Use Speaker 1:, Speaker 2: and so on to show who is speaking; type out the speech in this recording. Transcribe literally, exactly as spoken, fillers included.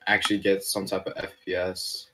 Speaker 1: actually get some type of F P S.